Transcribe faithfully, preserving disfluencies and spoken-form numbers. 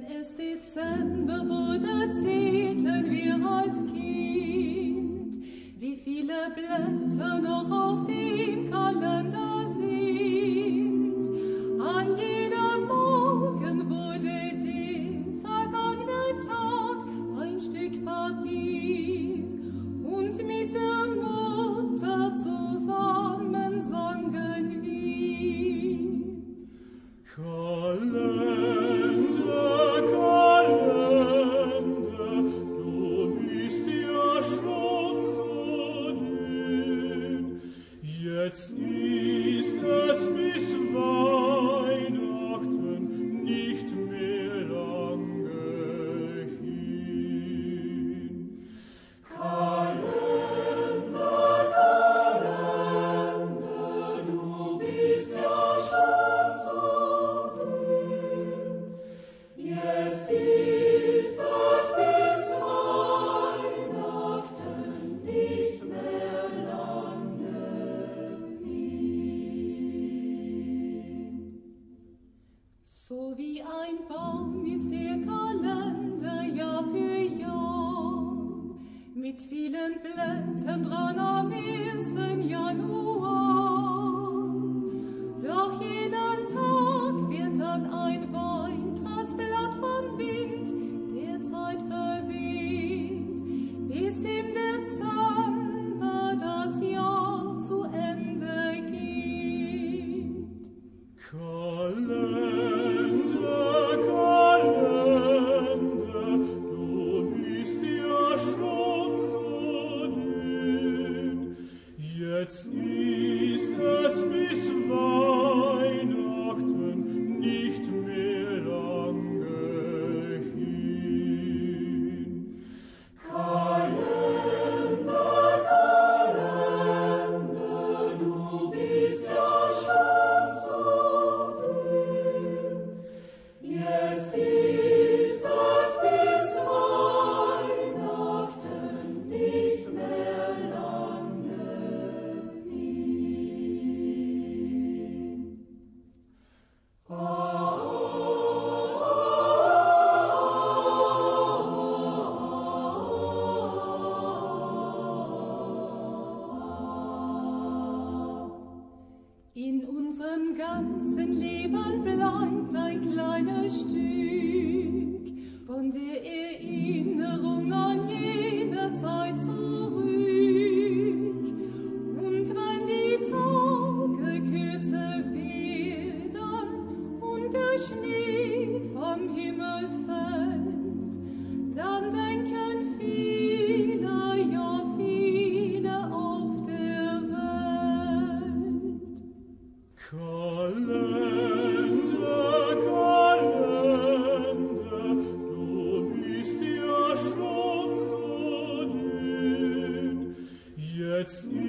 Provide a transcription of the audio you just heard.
es Dezember wurde, zählten wir als Kind, wie viele Blätter noch auf dem Kalender sind. An jedem Morgen wurde dem vergangenen Tag ein Stück Papier und mit der Mutter zusammen sangen wir. Kalender, Kalender, du bist ja schon so dünn. Jetzt ist es bis Weihnachten nicht mehr lange hin. Kalender, Kalender, du bist ja schon so dünn. Jetzt ist es bis Weihnachten nicht mehr lange hin. So wie ein Baum ist der Kalender Jahr für Jahr, mit vielen Blättern dran am ersten Januar. Doch jeden Tag wird dann ein weiteres Blatt vom Wind der Zeit verweht, bis im Dezember das Jahr zu Ende geht. Kalender, Kalender, du bist ja schon so dünn. Jetzt ist es bis Weihnachten nicht mehr lange hin. Kalender, Kalender, du bist ja schon so dünn. Jetzt ist es bis Weihnachten nicht mehr lange hin. In unserem ganzen Leben bleibt ein kleines Stück von der Erinnerung an jene Zeit zurück. Und wenn die Tage kürzer werden und der Schnee vom Himmel fällt, dann denken viele, ja viele auf der Welt. Kalender, Kalender, du bist ja schon so dünn. Jetzt